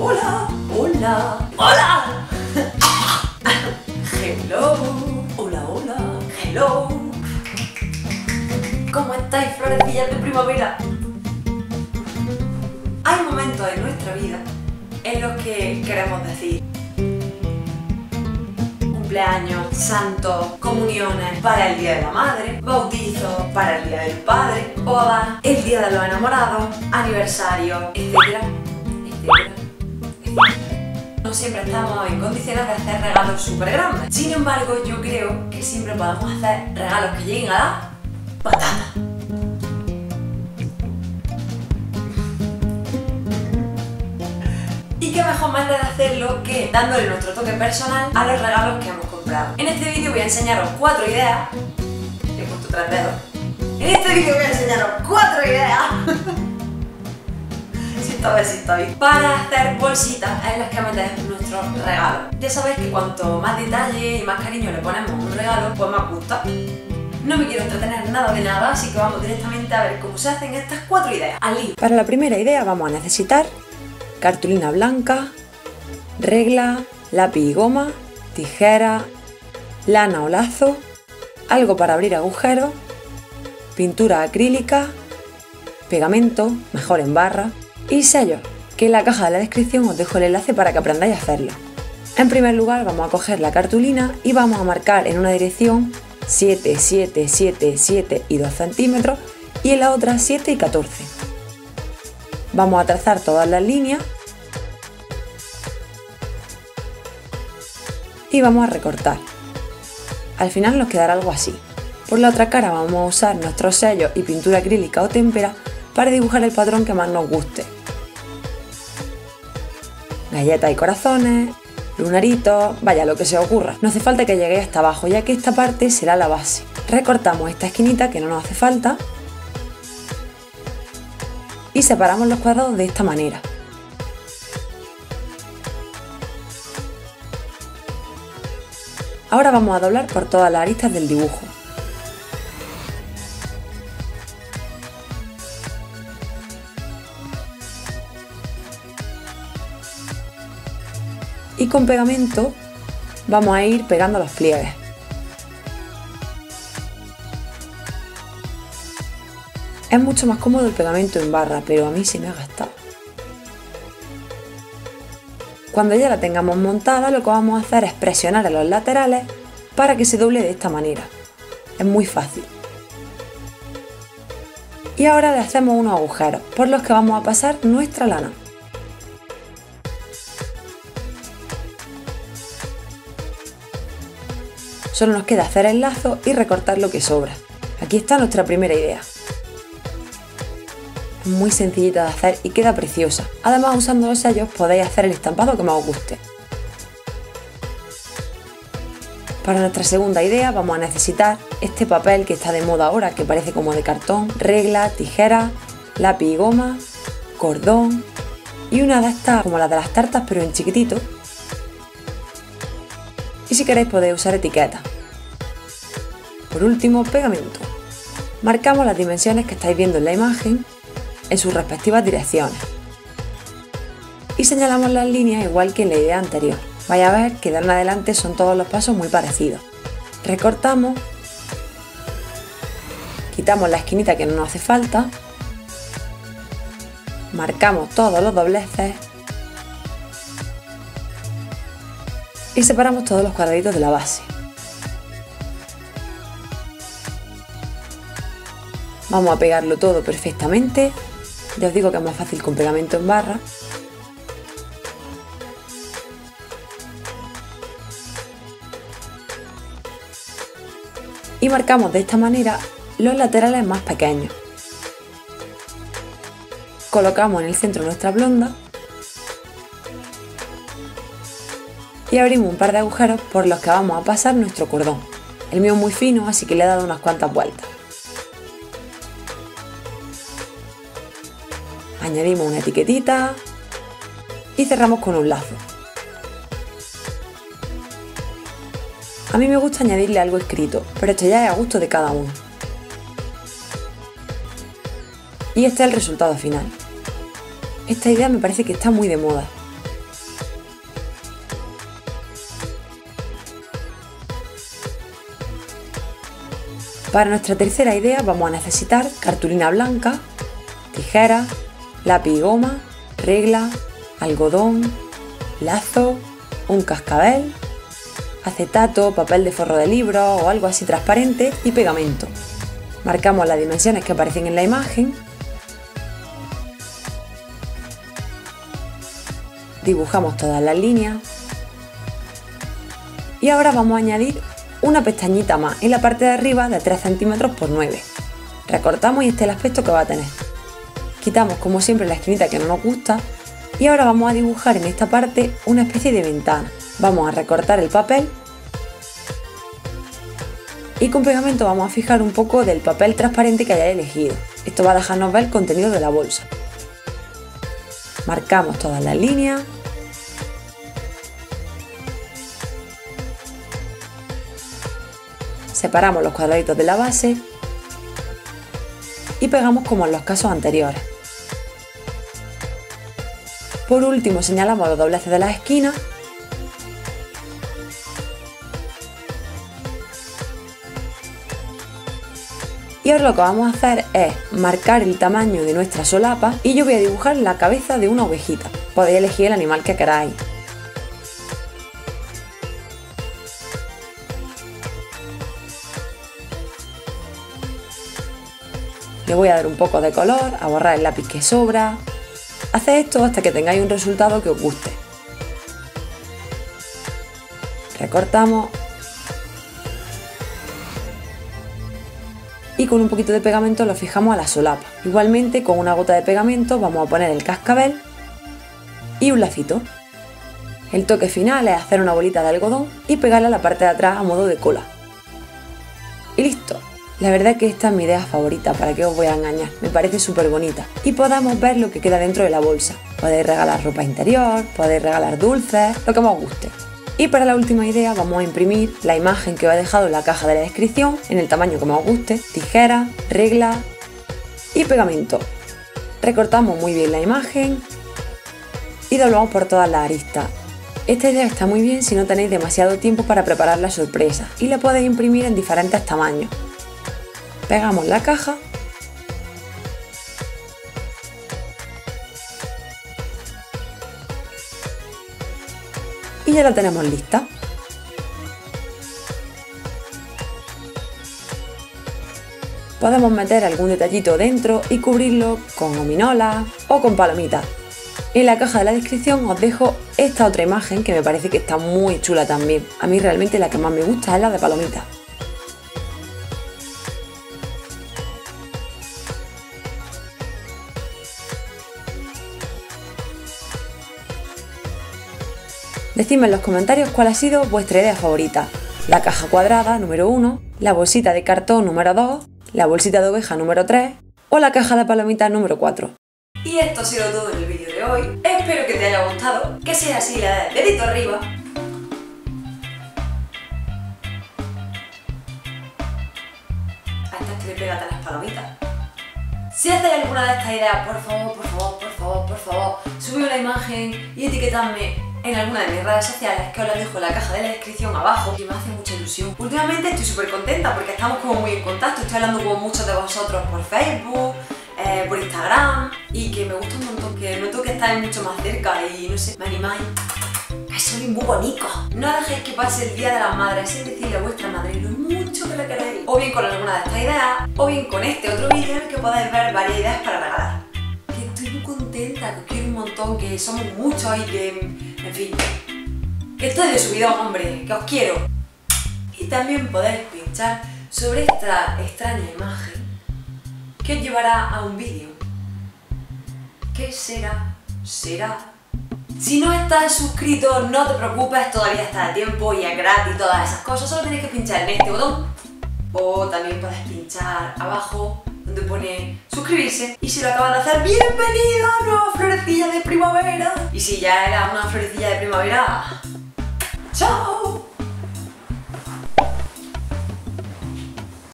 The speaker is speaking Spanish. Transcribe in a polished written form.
Hola, hola, hola. Hello, hola, hola, hello. ¿Cómo estáis, florecillas de primavera? Hay momentos en nuestra vida en los que queremos decir cumpleaños, santos, comuniones para el Día de la Madre, bautizos para el Día del Padre, bodas, el Día de los Enamorados, aniversario, etcétera, etcétera, etcétera. No siempre estamos en condiciones de hacer regalos súper grandes. Sin embargo, yo creo que siempre podemos hacer regalos que lleguen a la patata. Y qué mejor manera de hacerlo que dándole nuestro toque personal a los regalos que hemos comprado. En este vídeo voy a enseñaros 4 ideas. He puesto 3 dedos. En este vídeo voy a enseñaros 4 ideas. Si estoy. Para hacer bolsitas en las que meter nuestros regalos. Ya sabéis que cuanto más detalle y más cariño le ponemos a un regalo, pues más gusta. No me quiero entretener nada de nada, así que vamos directamente a ver cómo se hacen estas 4 ideas. Al lío. Para la primera idea vamos a necesitar cartulina blanca, regla, lápiz y goma, tijera, lana o lazo, algo para abrir agujeros, pintura acrílica, pegamento, mejor en barra, y sellos, que en la caja de la descripción os dejo el enlace para que aprendáis a hacerlo. En primer lugar vamos a coger la cartulina y vamos a marcar en una dirección 7, 7, 7, 7 y 2 centímetros y en la otra 7 y 14. Vamos a trazar todas las líneas y vamos a recortar. Al final nos quedará algo así. Por la otra cara vamos a usar nuestros sellos y pintura acrílica o témpera para dibujar el patrón que más nos guste. Galletas y corazones, lunaritos, vaya, lo que se os ocurra. No hace falta que lleguéis hasta abajo, ya que esta parte será la base. Recortamos esta esquinita que no nos hace falta y separamos los cuadrados de esta manera. Ahora vamos a doblar por todas las aristas del dibujo. Y con pegamento vamos a ir pegando los pliegues. Es mucho más cómodo el pegamento en barra, pero a mí se me ha gastado. Cuando ya la tengamos montada, lo que vamos a hacer es presionar en los laterales para que se doble de esta manera. Es muy fácil. Y ahora le hacemos unos agujeros por los que vamos a pasar nuestra lana. Solo nos queda hacer el lazo y recortar lo que sobra. Aquí está nuestra primera idea. Es muy sencillita de hacer y queda preciosa. Además, usando los sellos podéis hacer el estampado que más os guste. Para nuestra segunda idea vamos a necesitar este papel que está de moda ahora, que parece como de cartón, regla, tijera, lápiz y goma, cordón y una de estas como la de las tartas pero en chiquitito. Y si queréis podéis usar etiquetas. Por último, pegamento. Marcamos las dimensiones que estáis viendo en la imagen en sus respectivas direcciones. Y señalamos las líneas igual que en la idea anterior. Vais a ver que de ahora en adelante son todos los pasos muy parecidos. Recortamos, quitamos la esquinita que no nos hace falta, marcamos todos los dobleces y separamos todos los cuadraditos de la base. Vamos a pegarlo todo perfectamente. Ya os digo que es más fácil con pegamento en barra. Y marcamos de esta manera los laterales más pequeños. Colocamos en el centro nuestra blonda y abrimos un par de agujeros por los que vamos a pasar nuestro cordón. El mío es muy fino, así que le he dado unas cuantas vueltas. Añadimos una etiquetita y cerramos con un lazo. A mí me gusta añadirle algo escrito, pero esto ya es a gusto de cada uno. Y este es el resultado final. Esta idea me parece que está muy de moda. Para nuestra tercera idea vamos a necesitar cartulina blanca, tijeras, lápiz y goma, regla, algodón, lazo, un cascabel, acetato, papel de forro de libro o algo así transparente y pegamento. Marcamos las dimensiones que aparecen en la imagen, dibujamos todas las líneas y ahora vamos a añadir una pestañita más en la parte de arriba de 3 cm por 9. Recortamos y este es el aspecto que va a tener. Quitamos como siempre la esquinita que no nos gusta y ahora vamos a dibujar en esta parte una especie de ventana. Vamos a recortar el papel y con pegamento vamos a fijar un poco del papel transparente que hayáis elegido. Esto va a dejarnos ver el contenido de la bolsa. Marcamos todas las líneas. Separamos los cuadraditos de la base y pegamos como en los casos anteriores. Por último señalamos los dobleces de las esquinas y ahora lo que vamos a hacer es marcar el tamaño de nuestra solapa y yo voy a dibujar la cabeza de una ovejita. Podéis elegir el animal que queráis. Le voy a dar un poco de color, a borrar el lápiz que sobra. Haced esto hasta que tengáis un resultado que os guste. Recortamos y con un poquito de pegamento lo fijamos a la solapa. Igualmente con una gota de pegamento vamos a poner el cascabel y un lacito. El toque final es hacer una bolita de algodón y pegarla a la parte de atrás a modo de cola. Y listo. La verdad que esta es mi idea favorita, para qué os voy a engañar, me parece súper bonita. Y podamos ver lo que queda dentro de la bolsa. Podéis regalar ropa interior, podéis regalar dulces, lo que más os guste. Y para la última idea vamos a imprimir la imagen que os he dejado en la caja de la descripción, en el tamaño que más os guste, tijera, regla y pegamento. Recortamos muy bien la imagen y doblamos por todas las aristas. Esta idea está muy bien si no tenéis demasiado tiempo para preparar la sorpresa y la podéis imprimir en diferentes tamaños. Pegamos la caja y ya la tenemos lista. Podemos meter algún detallito dentro y cubrirlo con gominolas o con palomitas. En la caja de la descripción os dejo esta otra imagen que me parece que está muy chula también. A mí realmente la que más me gusta es la de palomitas. Decidme en los comentarios cuál ha sido vuestra idea favorita. La caja cuadrada número 1, la bolsita de cartón número 2, la bolsita de oveja número 3 o la caja de palomitas número 4. Y esto ha sido todo en el vídeo de hoy. Espero que te haya gustado, que sea así, le das dedito arriba. A estas que le pegan a las palomitas. Si hacéis alguna de estas ideas, por favor, subid una imagen y etiquetadme en alguna de mis redes sociales, que os las dejo en la caja de la descripción abajo, que me hace mucha ilusión. Últimamente estoy súper contenta porque estamos como muy en contacto, estoy hablando con muchos de vosotros por Facebook, por Instagram, y que me gusta un montón, que noto que estáis mucho más cerca y no sé, me animáis. Que sois muy bonitos. No dejéis que pase el Día de las Madres sin decirle a vuestra madre lo mucho que la queréis, o bien con alguna de estas ideas, o bien con este otro vídeo en el que podáis ver varias ideas para regalar. Que estoy muy contenta, que os quiero un montón, que somos muchos y que, en fin, que estoy de subidón, hombre, que os quiero. Y también podéis pinchar sobre esta extraña imagen que os llevará a un vídeo. ¿Qué será? Si no estás suscrito, no te preocupes, todavía está a tiempo y es gratis, todas esas cosas. Solo tenéis que pinchar en este botón, o también podéis pinchar abajo donde pone suscribirse. Y si lo acabas de hacer, ¡bienvenido a nueva florecilla de primavera! Y si ya era una florecilla de primavera, ¡chao!